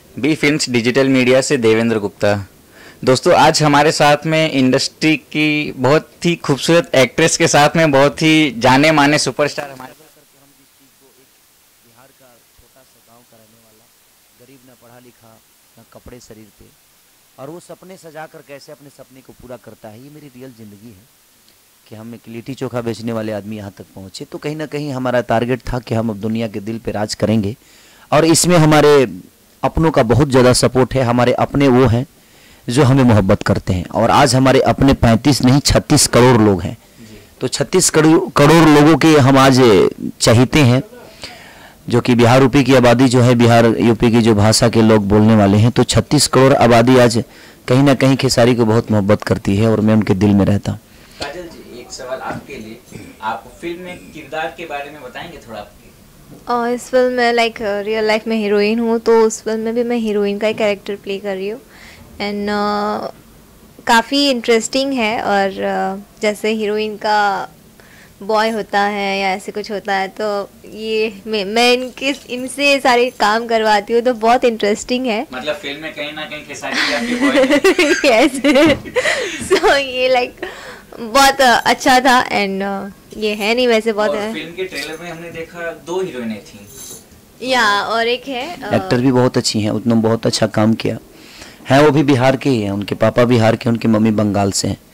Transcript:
B films digital media से देवेंद्र गुप्ता। दोस्तों, आज हमारे साथ में इंडस्ट्री की बहुत ही खूबसूरत एक्ट्रेस के साथ में बहुत ही जाने माने सुपरस्टार हमारे करके हम जिस चीज़ को एक बिहार का छोटा सा गांव का रहने वाला गरीब ना पढ़ा लिखा ना कपड़े शरीर पे और वो सपने सजा कर कैसे अपने सपने को पूरा करता है, ये मेरी रियल ज़िंदगी है कि हम एक लिट्टी चोखा बेचने वाले आदमी यहाँ तक पहुँचे। तो कहीं ना कहीं हमारा टारगेट था कि हम अब दुनिया के दिल पे राज करेंगे और इसमें हमारे अपनों का बहुत ज़्यादा सपोर्ट है। हमारे अपने वो हैं जो हमें मोहब्बत करते हैं और आज हमारे अपने 35 नहीं 36 करोड़ लोग हैं। तो 36 करोड़ लोगों के हम आज चाहते हैं, जो कि बिहार यूपी की आबादी जो है, बिहार यूपी की जो भाषा के लोग बोलने वाले हैं, तो 36 करोड़ आबादी आज कहीं ना कहीं खेसारी को बहुत मोहब्बत करती है और मैं उनके दिल में रहता हूँ। काजल जी, एक सवाल आपके लिए, आप फिल्म में किरदार के बारे में बताएंगे थोड़ा आपके? इस फिल्म में रियल लाइफ में हीरोइन हूँ, तो उस फिल्म में भी मैं हीरोइन का ही कैरेक्टर प्ले कर रही हूँ एंड काफ़ी इंटरेस्टिंग है। और जैसे हीरोइन का बॉय होता है या ऐसे कुछ होता है, तो ये मैं इनसे सारे काम करवाती हूँ, तो बहुत इंटरेस्टिंग है। मतलब फिल्म में कहीं ना कहीं खेसारी आपके बॉय हैं। यस। सो ये बहुत अच्छा था एंड ये है नहीं वैसे बहुत है। फिल्म के ट्रेलर में हमने देखा 2 हीरोइनें थी या और एक है एक्टर भी बहुत अच्छी हैं, उन्होंने बहुत अच्छा काम किया है। वो भी बिहार के ही हैं, उनके पापा बिहार के, उनकी मम्मी बंगाल से हैं।